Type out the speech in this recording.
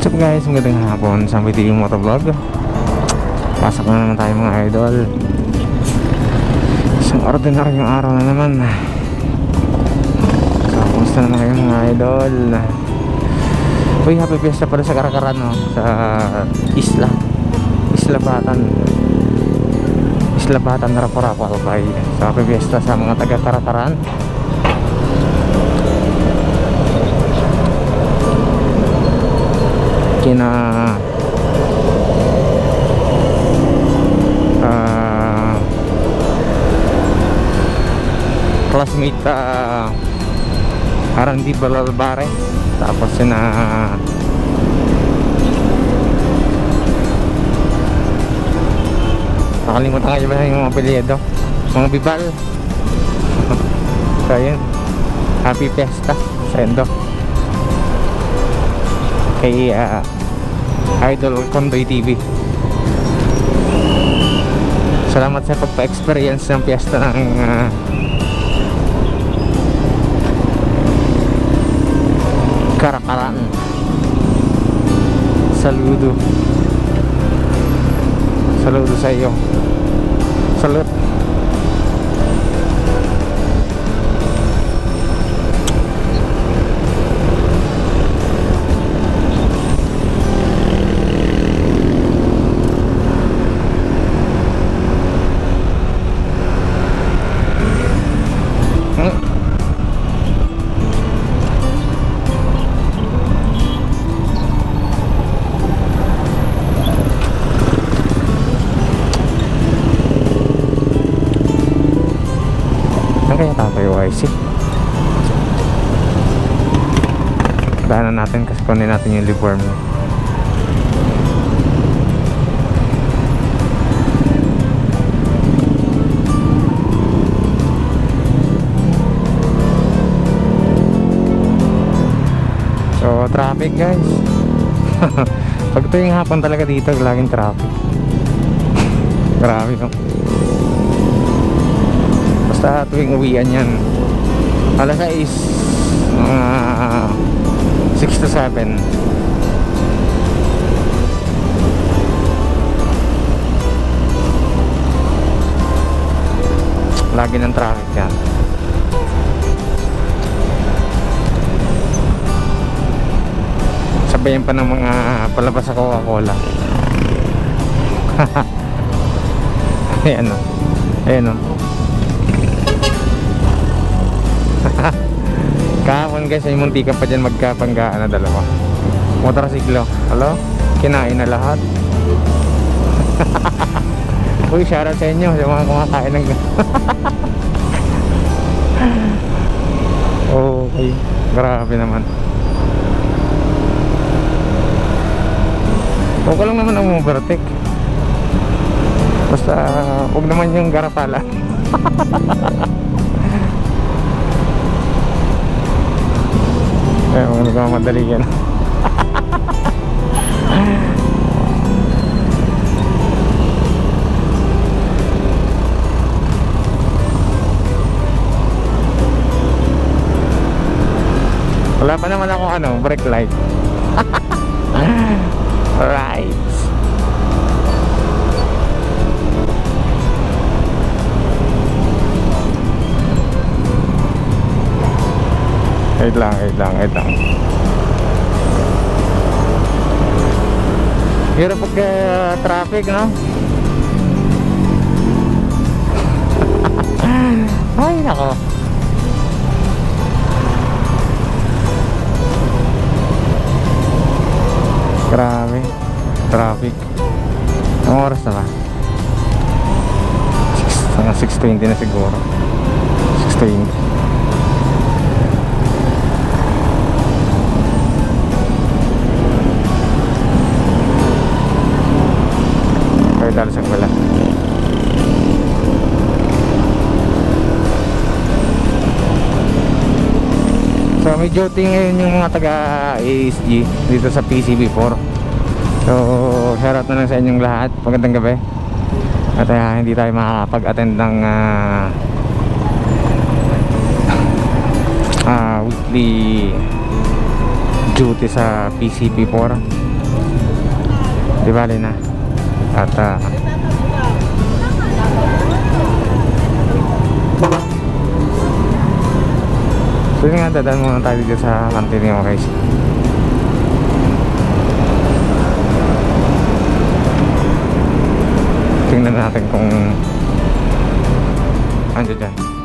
What's up guys, magandang hapon sa MTV Motovlog. Pasok na naman tayo mga idol. Isang ordinaryong araw na naman. So, kumusta naman kayo mga idol? Uy, happy fiesta pala sa Karakaran, no? Sa Isla Batan Rapo-Rapo Albay. So, happy fiesta sa mga taga Karakaran. Kina classmate Arandi Balalbare, tapos yun nakalimutan kayo ba yung mga apelyido, mga Bibal. So yun, happy fiesta sa Endo kay Idol Condoy TV. Salamat sa pagpa-experience ng fiesta ng Karakaran. Saludo sa iyo. Salute. Kaya tayo YC daanan natin kasi kunin natin yung uniform niya. So traffic guys. Pag tuwing hapon talaga dito laging traffic. Grabe no. Basta tuwing uwian yan, alas 6 to 7. Lagi ng traffic yan. Sabayan pa ng mga palabas sa Coca-Cola. Ayan o, ayan o. Kahapon guys ay muntikan pa dyan magkapanggaan na dalawa motorsiklo. Hello? Kinain na lahat. Uy, shoutout sa inyo sa mga kumakain ng okay, grabe naman. Okay lang naman ang overtake, basta huwag naman yung garapala. Kaya nagmamadali yan. Wala pa naman akong brake light. Right. Wait lang. Hirap pagka traffic, no? Ay, nako. Grabe. Traffic. Anong oras na ba? 6:20 na siguro. 6:20. Dalasag pala. So medyo tingin yung mga taga ASG dito sa PCB4. So shoutout na lang sa inyong lahat. Magandang gabi. At hindi tayo makakapag-attend ng weekly duty sa PCB4 Di bali na. At so yun nga, dadaan muna tayo dito sa kantin mga guys. Tingnan natin kung andyan dyan.